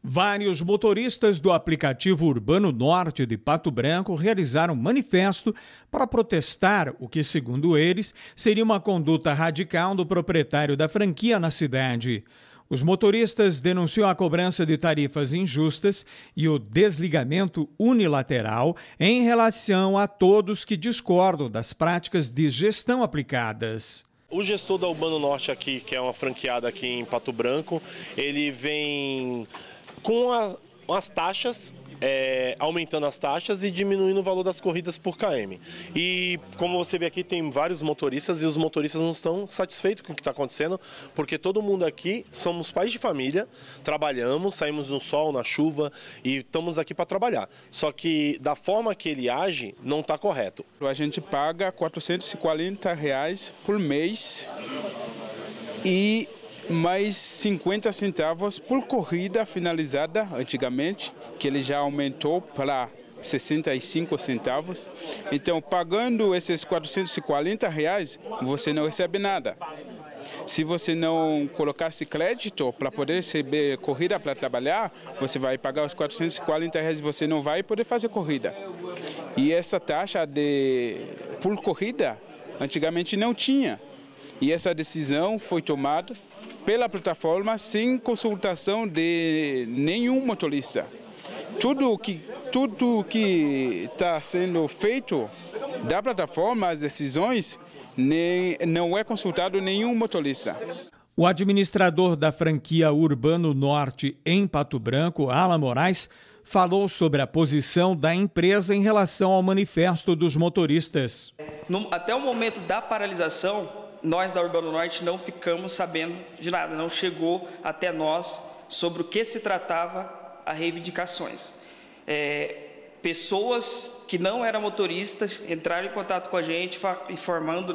Vários motoristas do aplicativo Urbano Norte de Pato Branco realizaram manifesto para protestar o que, segundo eles, seria uma conduta radical do proprietário da franquia na cidade. Os motoristas denunciam a cobrança de tarifas injustas e o desligamento unilateral em relação a todos que discordam das práticas de gestão aplicadas. O gestor da Urbano Norte aqui, que é uma franqueada aqui em Pato Branco, ele vem com as taxas, aumentando as taxas e diminuindo o valor das corridas por km. E como você vê aqui, tem vários motoristas e os motoristas não estão satisfeitos com o que está acontecendo, porque todo mundo aqui somos pais de família, trabalhamos, saímos no sol, na chuva e estamos aqui para trabalhar. Só que da forma que ele age, não está correto. A gente paga R$440 por mês e mais 50 centavos por corrida finalizada antigamente, que ele já aumentou para 65 centavos. Então, pagando esses R$440, você não recebe nada. Se você não colocasse crédito para poder receber corrida para trabalhar, você vai pagar os R$440 e você não vai poder fazer corrida. E essa taxa por corrida, antigamente não tinha. E essa decisão foi tomada pela plataforma sem consultação de nenhum motorista. Tudo que está sendo feito da plataforma, as decisões, não é consultado nenhum motorista. O administrador da franquia Urbano Norte em Pato Branco, Alan Moraes, falou sobre a posição da empresa em relação ao manifesto dos motoristas. Até o momento da paralisação, nós da Urbano Norte não ficamos sabendo de nada, não chegou até nós sobre o que se tratava as reivindicações. Pessoas que não eram motoristas entraram em contato com a gente informando,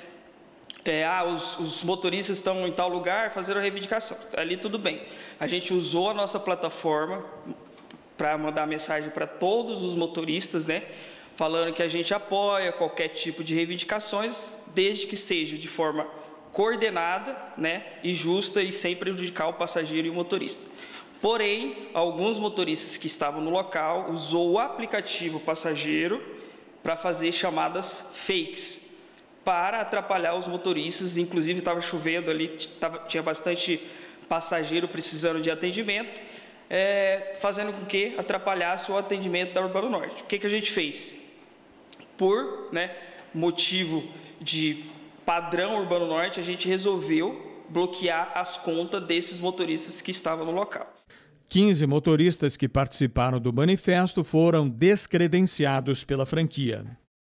os motoristas estão em tal lugar fazendo a reivindicação. Ali tudo bem. A gente usou a nossa plataforma para mandar mensagem para todos os motoristas, falando que a gente apoia qualquer tipo de reivindicações, desde que seja de forma coordenada, e justa e sem prejudicar o passageiro e o motorista. Porém, alguns motoristas que estavam no local usou o aplicativo passageiro para fazer chamadas fakes, para atrapalhar os motoristas. Inclusive estava chovendo ali, tinha bastante passageiro precisando de atendimento, fazendo com que atrapalhasse o atendimento da Urbano Norte. O que a gente fez? Por motivo de padrão Urbano Norte, a gente resolveu bloquear as contas desses motoristas que estavam no local. 15 motoristas que participaram do manifesto foram descredenciados pela franquia.